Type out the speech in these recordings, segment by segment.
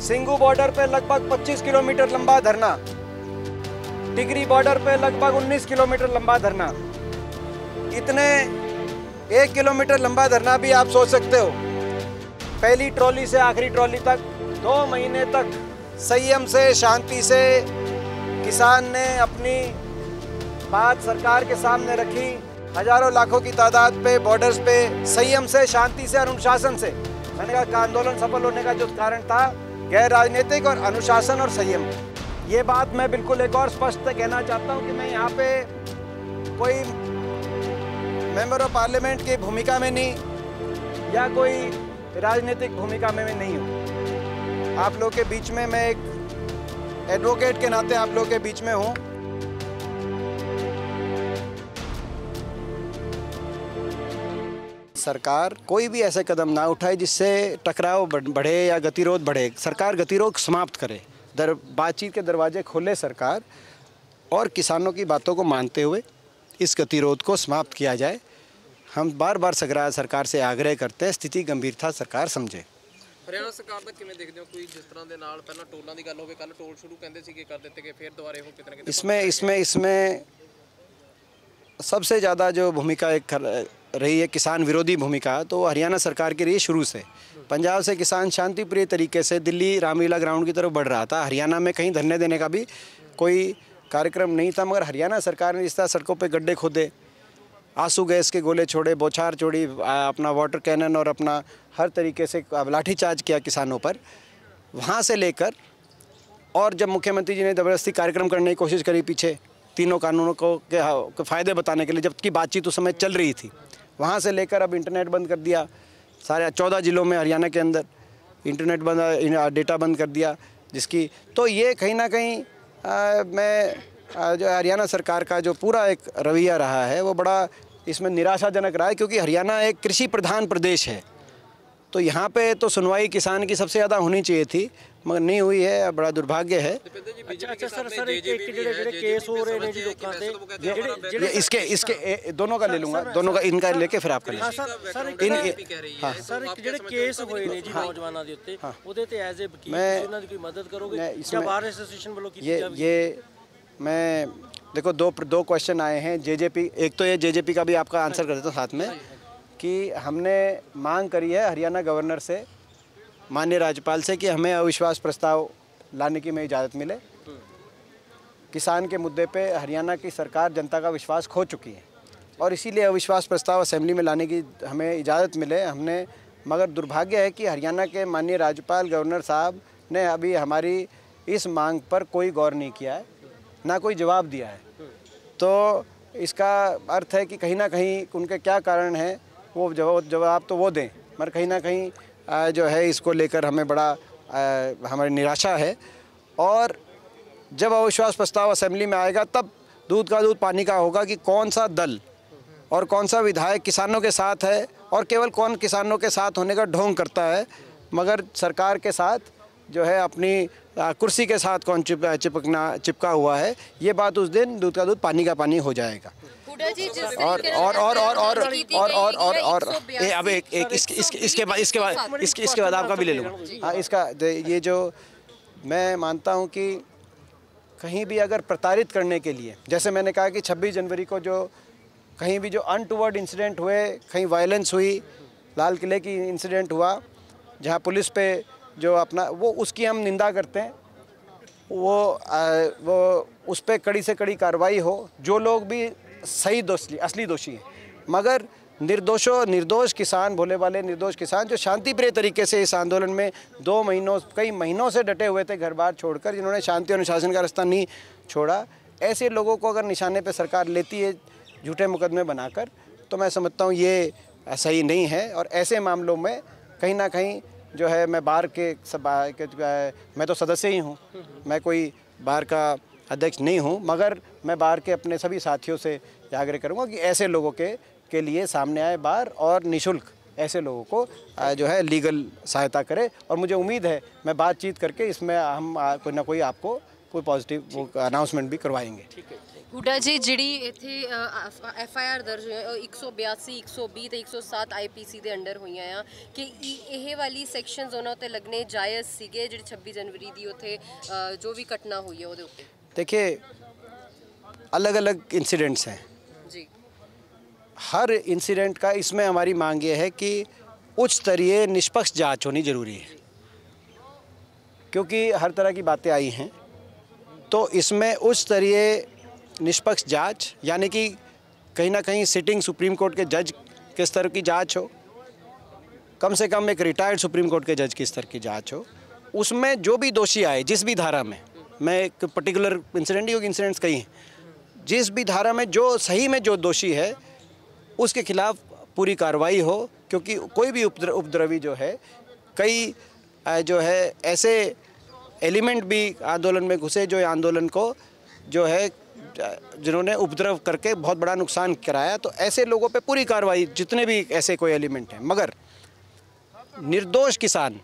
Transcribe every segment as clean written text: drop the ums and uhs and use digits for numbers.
Singhu border पे लगभग 25 kilometre लंबा धरना, टिकरी बॉर्डर पे लगभग 19 किलोमीटर लंबा धरना। इतने 1 किलोमीटर लंबा धरना भी आप सोच सकते हो। पहली ट्रॉली से आखिरी ट्रॉली तक 2 महीने तक संयम से, शांति से किसान ने अपनी बात सरकार के सामने रखी। हजारों लाखों की तादाद पे बॉर्डर्स पे संयम से, शांति से, अनुशासन से। मैंने कहा कि आंदोलन सफल होने का जो कारण था गैर राजनीतिक और अनुशासन और संयम। ये बात मैं बिल्कुल एक और स्पष्ट कहना चाहता हूँ कि मैं यहाँ पे कोई मेंबर ऑफ पार्लियामेंट की भूमिका में नहीं या कोई राजनीतिक भूमिका में नहीं हूँ। आप लोग के बीच में मैं एक एडवोकेट के नाते आप लोग के बीच में हूँ। सरकार कोई भी ऐसे कदम ना उठाए जिससे टकराव बढ़े या गतिरोध बढ़े। सरकार गतिरोध समाप्त करे, बातचीत के दरवाजे खोले सरकार, और किसानों की बातों को मानते हुए इस गतिरोध को समाप्त किया जाए। हम बार बार सरकार से आग्रह करते हैं, स्थिति गंभीरता सरकार समझे। हरियाणा सरकार ਦਾ ਕਿਵੇਂ ਦੇਖਦੇ ਹੋ? ਕੋਈ ਜਿਸ ਤਰ੍ਹਾਂ ਦੇ ਨਾਲ ਪਹਿਲਾਂ ਟੋਲਾਂ ਦੀ ਗੱਲ ਹੋਵੇ, ਕੱਲ ਟੋਲ ਸ਼ੁਰੂ ਕਹਿੰਦੇ ਸੀਗੇ ਕਰ ਦਿੱਤੇ ਗਏ, ਫਿਰ ਦੁਬਾਰੇ ਉਹ ਕਿਤੇ ਨਾ ਕਿਤੇ इसमें सबसे ज़्यादा जो भूमिका एक रही है किसान विरोधी भूमिका, तो हरियाणा सरकार की रही है शुरू से। पंजाब से किसान शांति प्रिय तरीके से दिल्ली रामलीला ग्राउंड की तरफ बढ़ रहा था। हरियाणा में कहीं धरने देने का भी कोई कार्यक्रम नहीं था, मगर हरियाणा सरकार ने इस तरह सड़कों पे गड्ढे खोदे, आंसू गैस के गोले छोड़े, बौछार छोड़ी, अपना वाटर कैनन और अपना हर तरीके से लाठीचार्ज किया किसानों पर। वहाँ से लेकर और जब मुख्यमंत्री जी ने ज़बरदस्ती कार्यक्रम करने की कोशिश करी पीछे तीनों कानूनों को के फ़ायदे बताने के लिए, जबकि बातचीत उस समय चल रही थी, वहाँ से लेकर अब इंटरनेट बंद कर दिया। सारे 14 ज़िलों में हरियाणा के अंदर इंटरनेट बंद, डेटा बंद कर दिया, जिसकी तो ये कहीं ना कहीं जो हरियाणा सरकार का जो पूरा एक रवैया रहा है वो बड़ा इसमें निराशाजनक रहा है, क्योंकि हरियाणा एक कृषि प्रधान प्रदेश है। तो यहाँ पे तो सुनवाई किसान की सबसे ज़्यादा होनी चाहिए थी, मगर नहीं हुई है, बड़ा दुर्भाग्य है। अच्छा सर एक केस हो रहे हैं जी लोगों से, इसके दोनों का ले लूँगा, दोनों का इनका लेके फिर आपका सर ਜਿਹੜੇ ਕੇਸ ਹੋਏ ਨੇ ਜੀ ਨੌਜਵਾਨਾਂ ਦੇ ਉੱਤੇ, ਉਹਦੇ ਤੇ ਐਜ਼ ਅ ਵਕੀਲ ਤੁਸੀਂ ਉਹਨਾਂ ਦੀ ਕੋਈ ਮਦਦ ਕਰੋਗੇ ਜਾਂ ਬਾਰ ਐਸੋਸੀਏਸ਼ਨ ਵੱਲੋਂ ਕੀਤੀ ਜਾਵੇ? ये मैं देखो दो क्वेश्चन आए हैं जेजेपी। एक तो ये जेजेपी का भी आपका आंसर कर देता हूँ साथ में, कि हमने मांग करी है हरियाणा गवर्नर से, माननीय राज्यपाल से, कि हमें अविश्वास प्रस्ताव लाने की हमें इजाज़त मिले। किसान के मुद्दे पे हरियाणा की सरकार जनता का विश्वास खो चुकी है और इसीलिए अविश्वास प्रस्ताव असेंबली में लाने की हमें इजाज़त मिले। हमने, मगर दुर्भाग्य है कि हरियाणा के माननीय राज्यपाल गवर्नर साहब ने अभी हमारी इस मांग पर कोई गौर नहीं किया है, ना कोई जवाब दिया है। तो इसका अर्थ है कि कहीं ना कहीं उनके क्या कारण हैं वो जवाब तो वो दें, मगर कहीं ना कहीं जो है इसको लेकर हमें बड़ा हमारी निराशा है। और जब अविश्वास प्रस्ताव असेंबली में आएगा तब दूध का दूध पानी का होगा कि कौन सा दल और कौन सा विधायक किसानों के साथ है और केवल कौन किसानों के साथ होने का ढोंग करता है, मगर सरकार के साथ जो है अपनी कुर्सी के साथ कौन चिपका हुआ है। ये बात उस दिन दूध का दूध पानी का पानी हो जाएगा। और अब इसके बाद आपका भी ले लूँगा। हाँ, इसका ये जो मैं मानता हूँ कि कहीं भी अगर प्रताड़ित करने के लिए, जैसे मैंने कहा कि 26 जनवरी को जो कहीं भी जो अनटूवर्ड इंसिडेंट हुए, कहीं वायलेंस हुई, लाल किले की इंसिडेंट हुआ जहाँ पुलिस पे जो अपना वो उसकी हम निंदा करते हैं, वो उस पर कड़ी से कड़ी कार्रवाई हो। जो लोग भी सही असली दोषी हैं, मगर निर्दोष किसान, भोले वाले निर्दोष किसान जो शांति प्रिय तरीके से इस आंदोलन में कई महीनों से डटे हुए थे घर बार छोड़कर, जिन्होंने शांति और अनुशासन का रास्ता नहीं छोड़ा, ऐसे लोगों को अगर निशाने पर सरकार लेती है झूठे मुकदमे बनाकर, तो मैं समझता हूँ ये सही नहीं है। और ऐसे मामलों में कहीं ना कहीं जो है मैं बार के मैं तो सदस्य ही हूँ, मैं कोई बार का अध्यक्ष नहीं हूँ, मगर मैं बार के अपने सभी साथियों से आग्रह करूँगा कि ऐसे लोगों के लिए सामने आए बार और निःशुल्क ऐसे लोगों को जो है लीगल सहायता करे। और मुझे उम्मीद है मैं बातचीत करके इसमें हम कोई ना कोई आपको कोई पॉजिटिव अनाउंसमेंट भी करवाएंगे। ਹੁੱਡਾ ਜੀ ਜਿਹੜੀ ਇੱਥੇ FIR ਦਰਜ 182 120 ਤੇ 107 IPC ਦੇ ਅੰਡਰ ਹੋਈਆਂ ਆ ਕਿ ਇਹ ਵਾਲੀ ਸੈਕਸ਼ਨਸ ਉਹਨਾਂ ਉੱਤੇ ਲੱਗਣੇ ਜਾਇਜ਼ ਸੀਗੇ ਜਿਹੜੀ 26 ਜਨਵਰੀ ਦੀ ਉੱਥੇ ਜੋ ਵੀ ਘਟਨਾ हुई है ਉਹਦੇ ਉੱਤੇ। देखिए अलग अलग इंसिडेंट्स हैं जी, हर इंसिडेंट का इसमें हमारी मांग ये है कि उच्च स्तरीय निष्पक्ष जांच होनी ज़रूरी है क्योंकि हर तरह की बातें आई हैं। तो इसमें उच्च स्तरीय निष्पक्ष जांच यानी कि कहीं ना कहीं सिटिंग सुप्रीम कोर्ट के जज के स्तर की जांच हो, कम से कम एक रिटायर्ड सुप्रीम कोर्ट के जज के स्तर की जांच हो। उसमें जो भी दोषी आए जिस भी धारा में, मैं एक पर्टिकुलर इंसिडेंट ही इंसिडेंट्स कही हैं, जिस भी धारा में जो सही में जो दोषी है उसके खिलाफ पूरी कार्रवाई हो क्योंकि कोई भी उपद्रवी जो है, कई जो है ऐसे एलिमेंट भी आंदोलन में घुसे जो आंदोलन को जो है जिन्होंने उपद्रव करके बहुत बड़ा नुकसान कराया। तो ऐसे लोगों पे पूरी कार्रवाई, जितने भी ऐसे कोई एलिमेंट हैं, मगर निर्दोष किसान,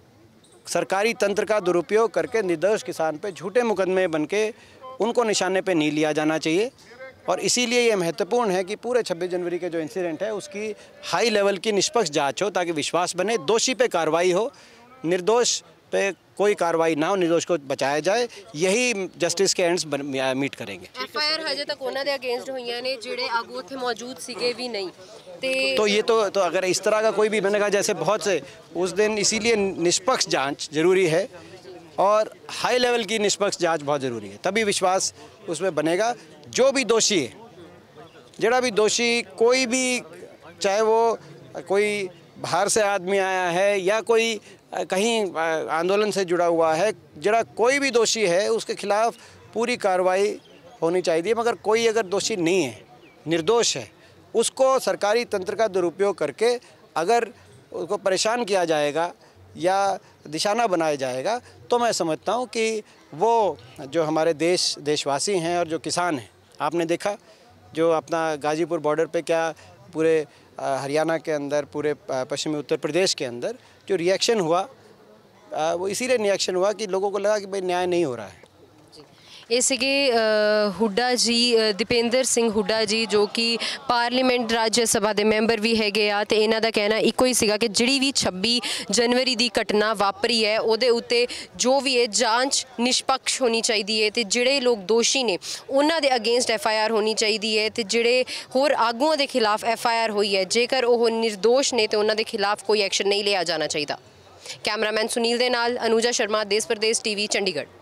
सरकारी तंत्र का दुरुपयोग करके निर्दोष किसान पे झूठे मुकदमे बनके उनको निशाने पे नहीं लिया जाना चाहिए। और इसीलिए ये महत्वपूर्ण है कि पूरे 26 जनवरी के जो इंसिडेंट है उसकी हाई लेवल की निष्पक्ष जांच हो ताकि विश्वास बने, दोषी पे कार्रवाई हो, निर्दोष पे कोई कार्रवाई ना हो, निर्दोष को बचाया जाए। यही जस्टिस के एंड्स मीट करेंगे। FIR ਹਜੇ ਤੱਕ ਉਹਨਾਂ ਦੇ ਅਗੇਂਸਟ ਹੋਈਆਂ ਨੇ ਜਿਹੜੇ ਆਗੂ ਉੱਥੇ ਮੌਜੂਦ ਸੀਗੇ ਵੀ नहीं। तो ये तो अगर इस तरह का कोई भी, मैंने कहा जैसे बहुत से उस दिन, इसीलिए निष्पक्ष जांच ज़रूरी है और हाई लेवल की निष्पक्ष जांच बहुत ज़रूरी है, तभी विश्वास उसमें बनेगा। जो भी दोषी है, जड़ा भी दोषी, कोई भी, चाहे वो कोई बाहर से आदमी आया है या कोई कहीं आंदोलन से जुड़ा हुआ है, जड़ा कोई भी दोषी है उसके खिलाफ पूरी कार्रवाई होनी चाहिए। मगर कोई अगर दोषी नहीं है, निर्दोष है, उसको सरकारी तंत्र का दुरुपयोग करके अगर उसको परेशान किया जाएगा या दिशाना बनाया जाएगा तो मैं समझता हूँ कि वो जो हमारे देशवासी हैं और जो किसान हैं, आपने देखा जो अपना गाज़ीपुर बॉर्डर पे क्या पूरे हरियाणा के अंदर, पूरे पश्चिमी उत्तर प्रदेश के अंदर जो रिएक्शन हुआ, वो इसीलिए रिएक्शन हुआ कि लोगों को लगा कि भाई न्याय नहीं हो रहा है। ਇਹ ਸੀਗੇ ਹੁੱਡਾ ਜੀ, ਦੀਪਿੰਦਰ ਸਿੰਘ ਹੁੱਡਾ ਜੀ, ਜੋ ਕਿ ਪਾਰਲੀਮੈਂਟ ਰਾਜ ਸਭਾ ਦੇ ਮੈਂਬਰ ਵੀ ਹੈਗੇ ਆ। ਤੇ ਇਹਨਾਂ ਦਾ ਕਹਿਣਾ ਇੱਕੋ ਹੀ ਸੀਗਾ ਕਿ ਜਿਹੜੀ ਵੀ 26 ਜਨਵਰੀ ਦੀ ਘਟਨਾ ਵਾਪਰੀ ਹੈ ਉਹਦੇ ਉੱਤੇ ਜੋ ਵੀ ਹੈ ਜਾਂਚ ਨਿਸ਼ਪਕਸ਼ ਹੋਣੀ ਚਾਹੀਦੀ ਹੈ ਤੇ ਜਿਹੜੇ ਲੋਕ ਦੋਸ਼ੀ ਨੇ ਉਹਨਾਂ ਦੇ ਅਗੇਂਸਟ FIR ਹੋਣੀ ਚਾਹੀਦੀ ਹੈ ਤੇ ਜਿਹੜੇ ਹੋਰ ਆਗੂਆਂ ਦੇ ਖਿਲਾਫ FIR ਹੋਈ ਹੈ ਜੇਕਰ ਉਹ ਨਿਰਦੋਸ਼ ਨੇ ਤੇ ਉਹਨਾਂ ਦੇ ਖਿਲਾਫ ਕੋਈ ਐਕਸ਼ਨ ਨਹੀਂ ਲਿਆ ਜਾਣਾ ਚਾਹੀਦਾ। ਕੈਮਰਾਮੈਨ ਸੁਨੀਲ ਦੇ ਨਾਲ ਅਨੂਜਾ ਸ਼ਰਮਾ, ਦੇਸ਼ ਪ੍ਰਦੇਸ਼ TV, ਚੰਡੀਗੜ੍ਹ।